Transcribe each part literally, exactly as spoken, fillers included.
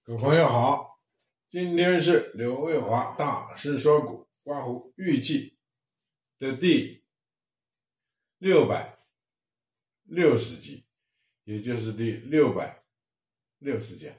各位朋友好，今天是刘卫华大师说古刮胡玉器的第六百六十集，也就是第六百六十讲。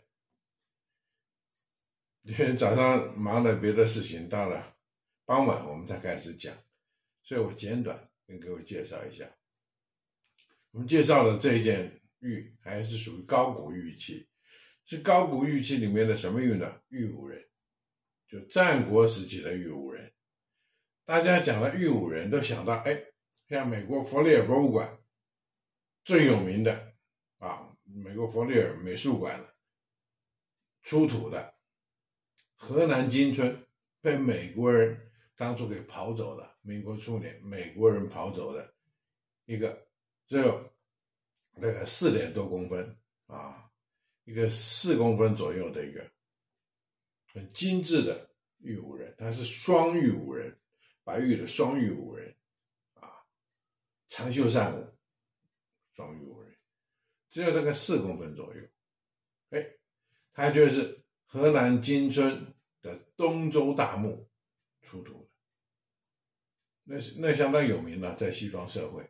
今天早上忙了别的事情，到了傍晚我们才开始讲，所以我简短跟各位介绍一下。我们介绍的这一件玉还是属于高古玉器，是高古玉器里面的什么玉呢？玉武人，就战国时期的玉武人。大家讲到玉武人都想到，哎，像美国佛利尔博物馆最有名的啊，美国佛利尔美术馆出土的河南金村被美国人当初给刨走了，民国初年美国人刨走的一个只有那个四点多公分啊，一个四公分左右的一个很精致的玉武人，它是双玉武人，白玉的双玉武人啊，长袖善舞，双玉武人，只有这个四公分左右。哎，它就是河南金村的东周大墓出土的，那那相当有名了，在西方社会。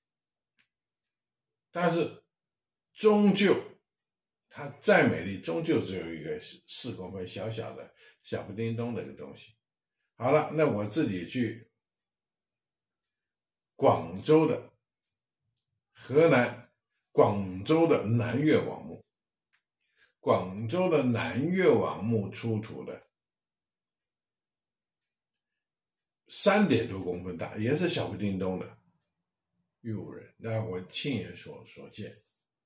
但是终究它再美丽，终究只有一个四公分小小的小不叮咚的一个东西。好了，那我自己去广州的河南广州的南岳王墓，广州的南岳王墓出土的三点多公分大，也是小不叮咚的玉武人，那我亲眼所所见。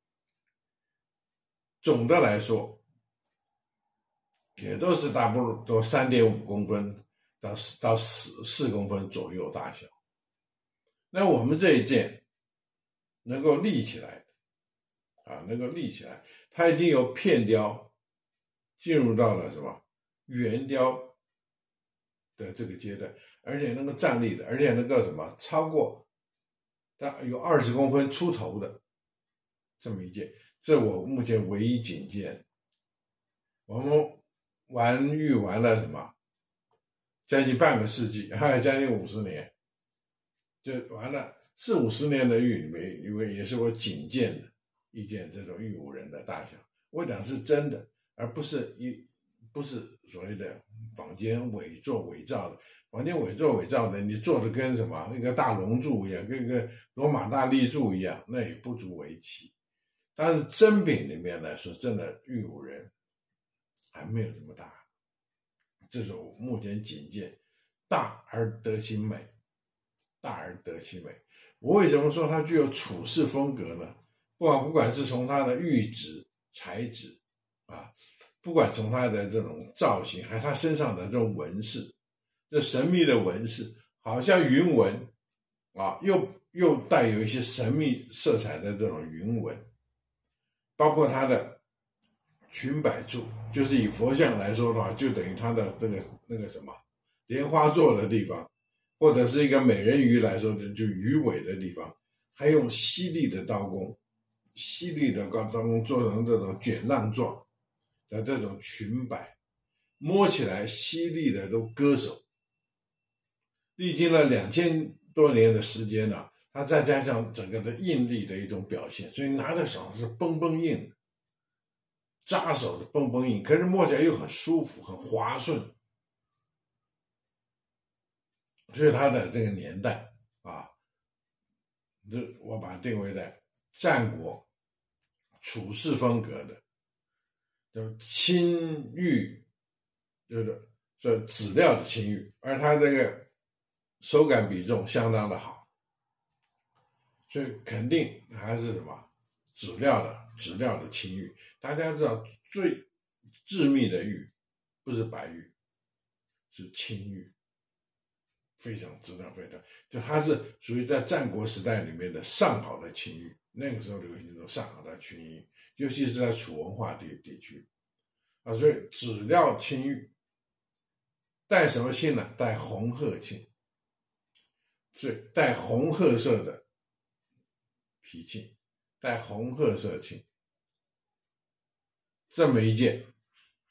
总的来说，也都是大部都 三点五公分到到四公分左右大小。那我们这一件能够立起来啊，能够立起来，它已经由片雕进入到了什么圆雕的这个阶段，而且能够站立的，而且能够什么超过它有二十公分出头的这么一件，这我目前唯一仅见。我们玩玉玩了什么将近半个世纪，还有将近五十年，就玩了四五十年的玉里面，因为也是我仅见的一件这种玉武人的大小。我讲是真的，而不是一不是所谓的坊间伪作伪造的。坊间伪作伪造的，你做的跟什么一个大龙柱一样，跟一个罗马大立柱一样，那也不足为奇。但是真品里面来说，真的玉武人还没有这么大，这是我目前仅见大而得其美，大而得其美。我为什么说它具有处世风格呢？不管不管是从它的玉质材质啊，不管从它的这种造型，还有它身上的这种纹饰，这神秘的纹饰，好像云纹啊，又又带有一些神秘色彩的这种云纹，包括它的裙摆处，就是以佛像来说的话，就等于它的这个那个什么莲花座的地方，或者是一个美人鱼来说的，就鱼尾的地方，还用犀利的刀工，犀利的刀工做成这种卷浪状的这种裙摆，摸起来犀利的都割手。历经了两千多年的时间呢、啊，它再加上整个的硬力的一种表现，所以拿在手上是绷绷硬的，扎手的绷绷硬，可是摸起来又很舒服，很滑顺。所以它的这个年代啊，这我把它定位在战国处世风格的，就青玉，就是说质料的青玉，而它这个手感比重相当的好，所以肯定还是什么质料的质料的青玉。大家知道最致密的玉不是白玉，是青玉，非常质量非常，就它是属于在战国时代里面的上好的青玉，那个时候流行这种上好的青玉，尤其是在楚文化地地区啊，所以质料青玉带什么青呢？带红褐青，所以带红褐色的皮青，带红褐色青，这么一件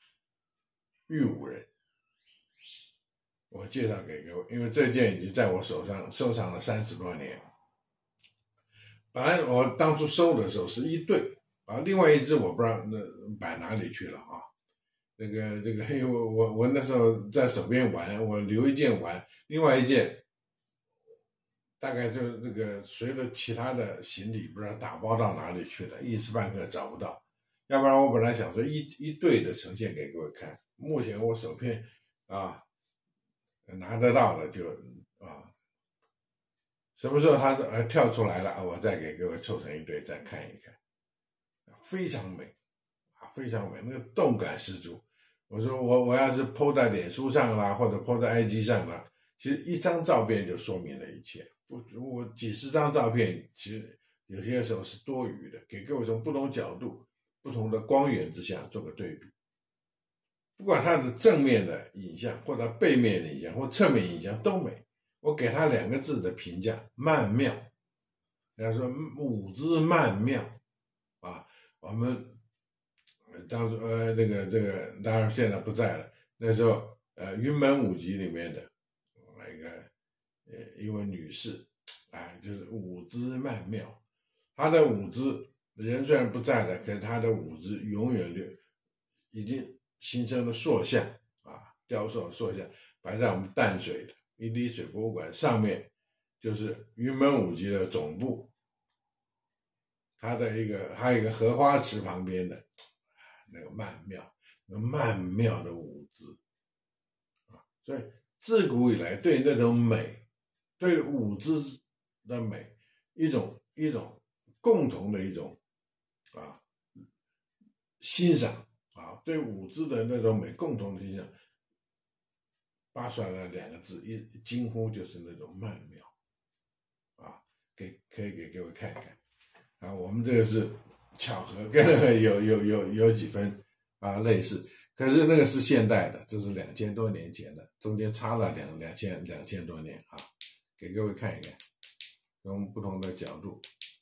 玉武人，我介绍给各位，因为这件已经在我手上收藏了三十多年。本来我当初收的时候是一对啊，另外一只我不知道那摆哪里去了啊。这个这个，因为我我我那时候在手边玩，我留一件玩，另外一件大概就那个随着其他的行李不知道打包到哪里去了，一时半刻找不到。要不然我本来想说一一对的呈现给各位看，目前我手边啊拿得到的就啊，什么时候它呃跳出来了，我再给各位凑成一对再看一看，非常美啊，非常美，那个动感十足。我说我我要是 po 在脸书上啦，或者 po 在 I G 上啦，其实一张照片就说明了一切。我我几十张照片，其实有些时候是多余的，给各位从不同角度、不同的光源之下做个对比。不管它的正面的影像，或者背面的影像，或侧面影像都美。我给它两个字的评价：曼妙。人家说舞姿曼妙啊，我们。当初呃，那个这个当然现在不在了。那时候呃，云门舞集里面的那个呃一位女士，哎，就是舞姿曼妙。她的舞姿人虽然不在了，可是她的舞姿永远就已经形成了塑像啊，雕塑塑像摆在我们淡水的一滴水博物馆上面，就是云门舞集的总部。它的一个还有一个荷花池旁边的。那个曼妙，那曼妙的舞姿啊，所以自古以来对那种美，对舞姿的美，一种一种共同的一种啊欣赏啊，对舞姿的那种美共同的欣赏，扒出来了两个字，一惊呼就是那种曼妙啊，给可以给各位看看啊，我们这个是。巧合跟那个有有有有几分啊类似，可是那个是现代的，这是两千多年前的，中间差了两两千两千多年啊，给各位看一看，从不同的角度，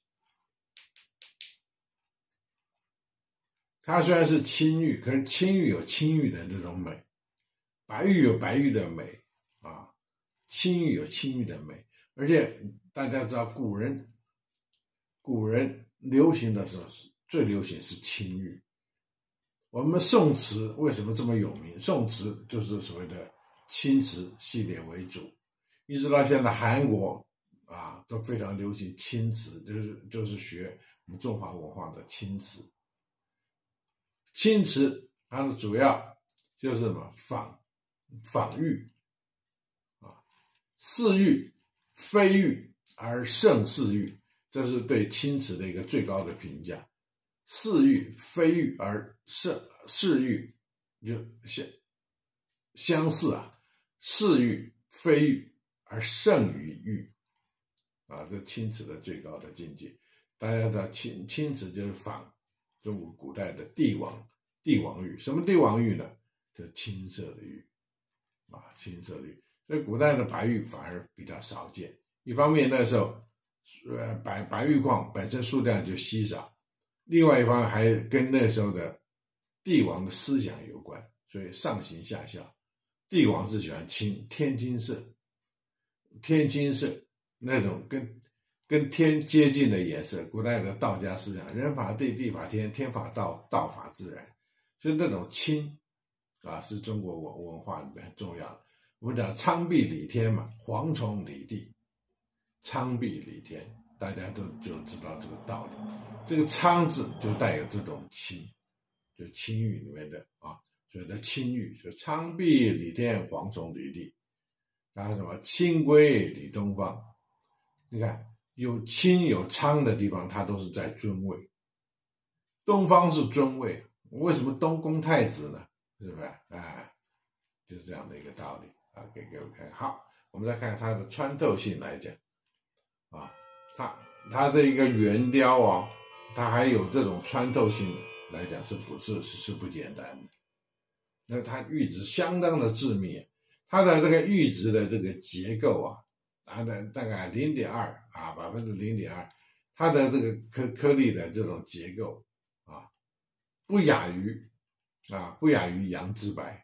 它虽然是青玉，可是青玉有青玉的那种美，白玉有白玉的美啊，青玉有青玉的美，而且大家知道古人古人。流行的时候是最流行是青玉。我们宋词为什么这么有名？宋词就是所谓的青词系列为主，一直到现在韩国啊都非常流行青词，就是就是学我们中华文化的青词。青词它的主要就是什么仿仿玉啊，似玉非玉而胜似玉。这是对青瓷的一个最高的评价，似玉非玉而胜似玉，就相相似啊，似玉非玉而胜于玉啊，这青瓷的最高的境界。大家知道青青瓷就是仿中国古代的帝王帝王玉，什么帝王玉呢？就是青色的玉啊，青色的玉。所以古代的白玉反而比较少见，一方面那时候。呃，白白玉矿本身数量就稀少，另外一方面还跟那时候的帝王的思想有关，所以上行下效。帝王是喜欢青天青色，天青色那种跟跟天接近的颜色。古代的道家思想，人法地，地法天，天法道，道法自然，所以那种青啊，是中国文文化里面很重要的。我们讲苍壁李天嘛，蝗虫李地。苍壁李天，大家都就知道这个道理。这个苍字就带有这种青，就青玉里面的啊，所谓的青玉，就苍壁李天，蝗虫李地，然后什么清规李东方。你看有青有苍的地方，它都是在尊位。东方是尊位，为什么东宫太子呢？是不是？哎，就是这样的一个道理啊，给各位看。好，我们再看它的穿透性来讲。啊，它它这一个圆雕啊，它还有这种穿透性来讲是不是是是不简单的？那它玉质相当的致密，它的这个玉质的这个结构啊，它的大概零点二啊，百分之零点二，它的这个颗颗粒的这种结构啊，不亚于啊不亚于羊脂白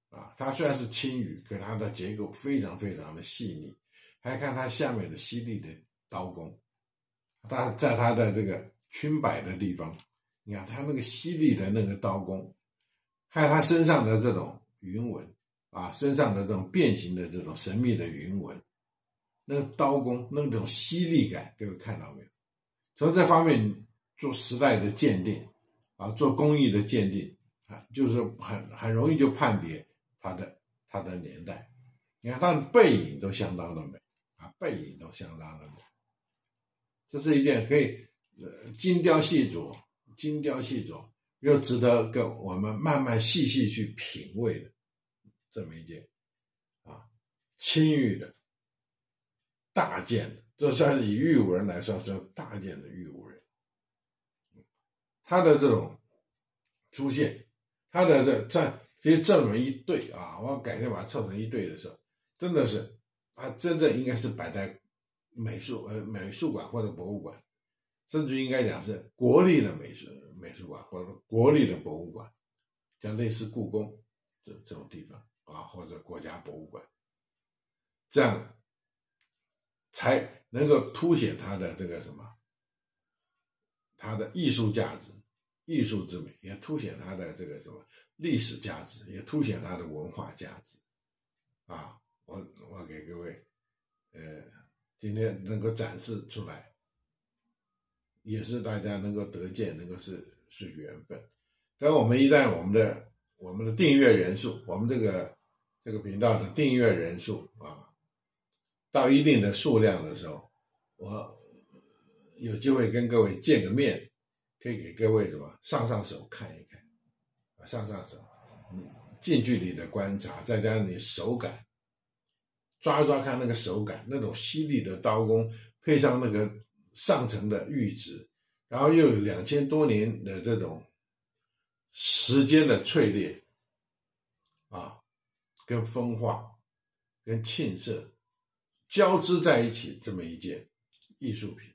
啊，它虽然是青玉，可它的结构非常非常的细腻。还看它下面的犀利的刀工，它在它的这个裙摆的地方，你看它那个犀利的那个刀工，还有它身上的这种云纹啊，身上的这种变形的这种神秘的云纹，那个刀工那种犀利感，各位看到没有？从这方面做时代的鉴定啊，做工艺的鉴定啊，就是很很容易就判别它的它的年代。你看它的背影都相当的美啊，背影都相当的美。这是一件可以呃精雕细琢、精雕细琢又值得跟我们慢慢细细去品味的这么一件啊青玉的大件的，这算是以玉五人来说是大件的玉五人。它的这种出现，它的这这其实这么一对啊，我改天把它凑成一对的时候，真的是它真正应该是摆在美术呃美术馆或者博物馆，甚至应该讲是国立的美术美术馆或者国立的博物馆，像类似故宫这这种地方啊，或者国家博物馆，这样才能够凸显它的这个什么，它的艺术价值、艺术之美，也凸显它的这个什么历史价值，也凸显它的文化价值啊。我我给各位呃今天能够展示出来，也是大家能够得见，能够是是缘分。但我们一旦我们的我们的订阅人数，我们这个这个频道的订阅人数啊，到一定的数量的时候，我有机会跟各位见个面，可以给各位什么上上手看一看，上上手，你近距离的观察，再加上你手感，抓一抓看那个手感，那种犀利的刀工，配上那个上层的玉质，然后又有两千多年的这种时间的淬炼啊，跟风化、跟沁色交织在一起，这么一件艺术品，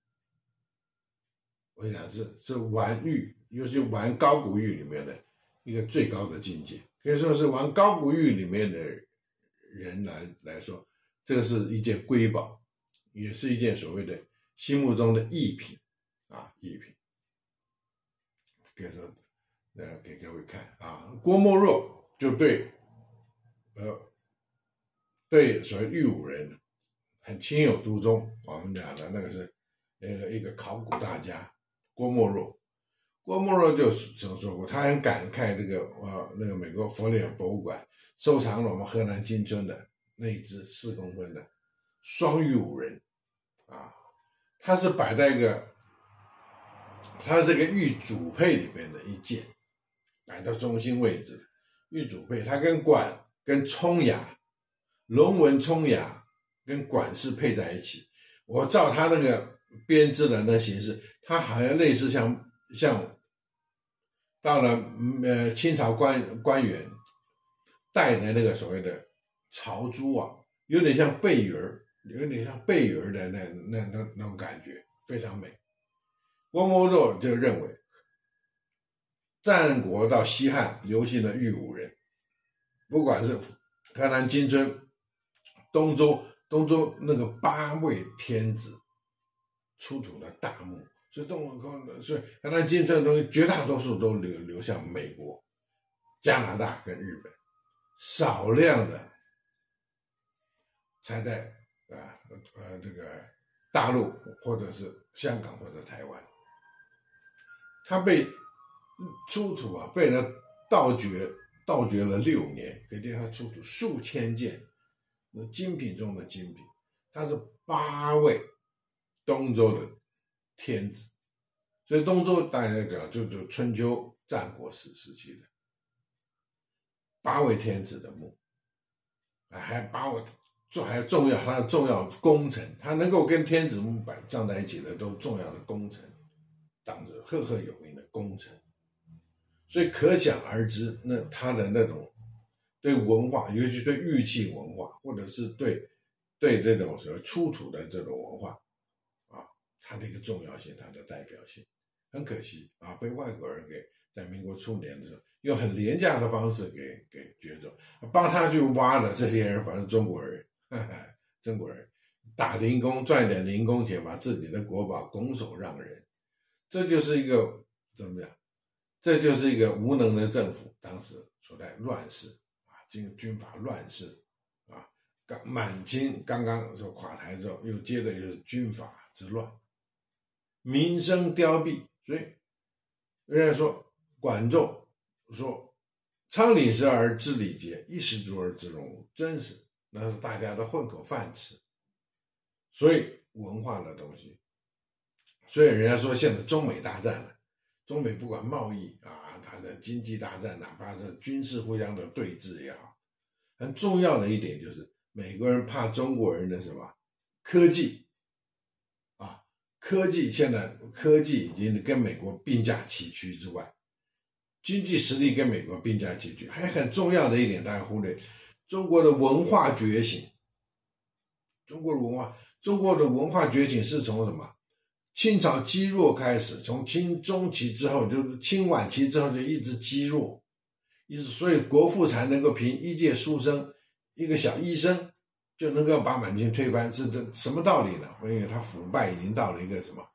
我想是是玩玉，尤其玩高古玉里面的一个最高的境界，可以说是玩高古玉里面的人来来说，这个是一件瑰宝，也是一件所谓的心目中的艺品啊，艺品。可以说，呃，给各位看啊，郭沫若就对，呃，对所谓玉五人很情有独钟。我们讲的那个是呃一个考古大家郭沫若，郭沫若就曾说过，他很感慨这个呃那个美国佛里尔博物馆收藏了我们河南金村的那一只四公分的双玉五人啊，它是摆在一个它这个玉主配里面的一件，摆到中心位置，玉主配它跟管跟冲牙龙纹冲牙跟管式配在一起，我照它那个编织的那形式，它好像类似像像到了呃清朝官官员戴的那个所谓的朝珠啊，有点像贝鱼儿，有点像贝鱼儿的那那那那种感觉，非常美。郭沫若就认为，战国到西汉流行的玉五人，不管是河南金村、东周东周那个八位天子出土的大墓，所以东所以河南金村的东西绝大多数都流流向美国、加拿大跟日本，少量的才在啊呃这个大陆或者是香港或者台湾。他被出土啊，被人盗掘，盗掘了六年，可见他出土数千件，那精品中的精品。他是八位东周的天子，所以东周大家讲就就春秋战国时时期的八位天子的墓，还八位，这还重要，它的重要工程，它能够跟天子墓板站在一起的都重要的工程。当着赫赫有名的功臣，所以可想而知，那他的那种对文化，尤其对玉器文化，或者是对对这种什么出土的这种文化啊，它的一个重要性，它的代表性，很可惜啊，被外国人给在民国初年的时候，用很廉价的方式给给掘走，帮他去挖的这些人，反正中国人，呵呵中国人打零工赚点零工钱，把自己的国宝拱手让人，这就是一个怎么讲？这就是一个无能的政府，当时处在乱世啊，军军阀乱世啊，刚满清刚刚说垮台之后，又接着又是军阀之乱，民生凋敝，所以人家说管仲说：“仓廪实而知礼节，衣食足而知荣辱。”真是，那是大家的混口饭吃。所以文化的东西，所以人家说现在中美大战了。中美不管贸易啊，它的经济大战，哪怕是军事互相的对峙也好，很重要的一点就是美国人怕中国人的什么科技啊，科技现在科技已经跟美国并驾齐驱之外，经济实力跟美国并驾齐驱，还很重要的一点大家忽略，中国的文化觉醒，中国的文化，中国的文化觉醒是从什么？清朝积弱开始，从清中期之后，就是清晚期之后就一直积弱，一直所以国父才能够凭一介书生，一个小医生就能够把满清推翻，是这什么道理呢？因为他腐败已经到了一个什么，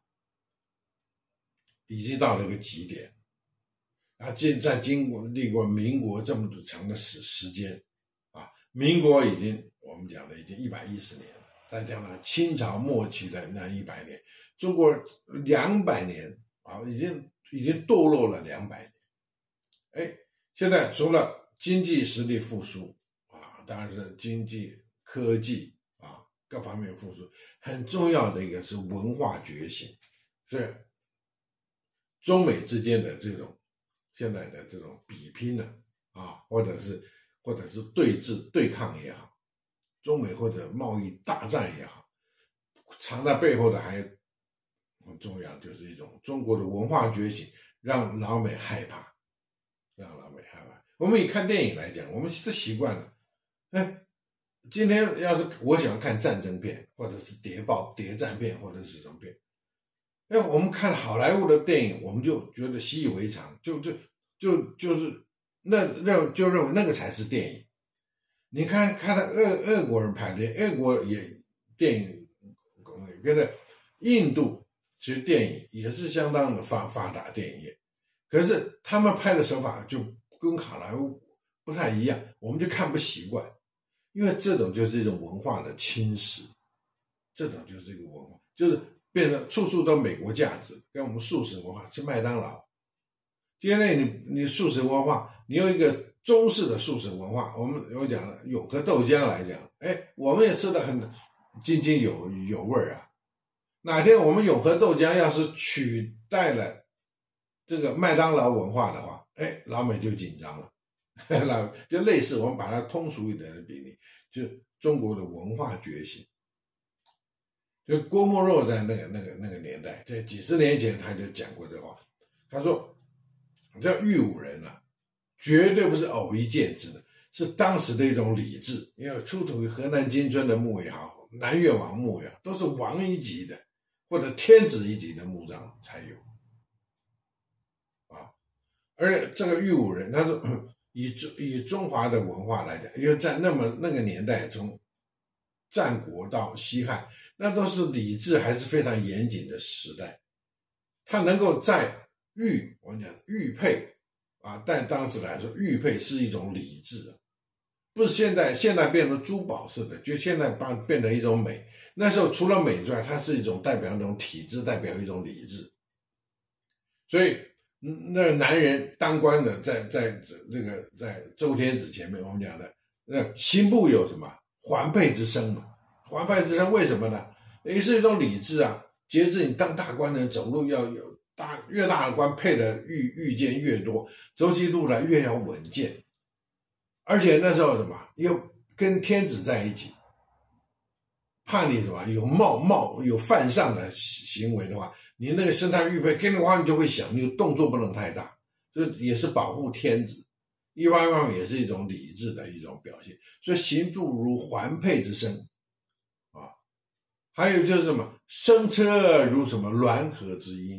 已经到了一个极点，啊，经在经过历过民国这么长的时时间，啊，民国已经我们讲的已经一百一十年了，再加上清朝末期的那一百年。中国两百年啊，已经已经堕落了两百年。哎，现在除了经济实力复苏啊，当然是经济、科技啊各方面复苏，很重要的一个是文化觉醒。所以中美之间的这种现在的这种比拼呢啊，或者是或者是对峙、对抗也好，中美或者贸易大战也好，藏在背后的还很重要，就是一种中国的文化觉醒，让老美害怕，让老美害怕。我们以看电影来讲，我们是习惯了，哎，今天要是我喜欢看战争片，或者是谍报、谍战片，或者是什么片，哎，我们看好莱坞的电影，我们就觉得习以为常，就就就就是那认就认为那个才是电影。你看看到俄俄国人拍的，俄国也电影跟着印度。其实电影也是相当的发发达电影业，可是他们拍的手法就跟好莱坞不太一样，我们就看不习惯，因为这种就是一种文化的侵蚀，这种就是一个文化，就是变得处处都美国价值，跟我们素食文化吃麦当劳。今天你你素食文化，你有一个中式的素食文化，我们有讲了永和豆浆来讲，哎，我们也吃得很津津有有味啊。哪天我们永和豆浆要是取代了这个麦当劳文化的话，哎，老美就紧张了，老就类似我们把它通俗一点的比例，就是中国的文化觉醒。就郭沫若在那个那个那个年代，在几十年前他就讲过这话，他说这御武人啊，绝对不是偶一见之的，是当时的一种礼制，因为出土于河南金村的墓也好，南越王墓也好，都是王一级的或者天子一级的墓葬才有啊。而且这个御武人，他说以以中华的文化来讲，因为在那么那个年代，从战国到西汉，那都是礼制还是非常严谨的时代，他能够在玉，我们讲玉佩啊，但当时来说，玉佩是一种礼制，不是现在现在变成珠宝似的，就现在变变成一种美。那时候除了美之外，它是一种代表一种体制，代表一种礼制。所以那男人当官的在在这个在周天子前面，我们讲的那刑部有什么环佩之声嘛？环佩之声为什么呢？也是一种礼制啊。节制你当大官的走路要有大越大的官配的御御剑越多，走起路来越要稳健。而且那时候什么又跟天子在一起，怕你什么有冒冒有犯上的行为的话，你那个身上玉佩跟着话你就会响，你动作不能太大，这也是保护天子，一方面也是一种礼制的一种表现。所以行住如环佩之声啊，还有就是什么声车如什么栾河之音，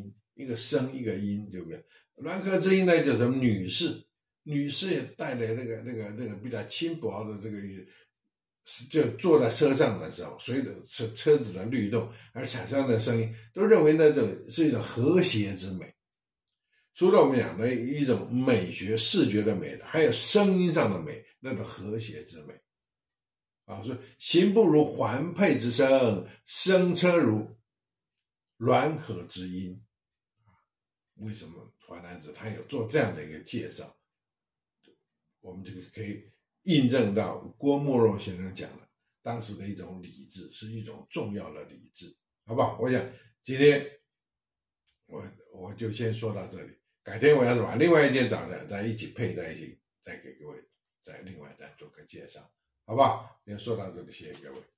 一个声一个音，对不对？鸾科之音呢，就是女士，女士也带来那个那个那个比较轻薄的这个，就坐在车上的时候，随着车车子的律动而产生的声音，都认为那种是一种和谐之美。除了我们讲的一种美学、视觉的美，还有声音上的美，那种和谐之美。啊，说行不如环佩之声，声车如鸾和之音。为什么华南子他有做这样的一个介绍？我们这个可以印证到郭沫若先生讲的，当时的一种礼制是一种重要的礼制，好不好？我想今天我我就先说到这里，改天我要是把另外一件找的再一起配在一起，再给各位再另外再做个介绍，好不好？先说到这里，谢谢各位。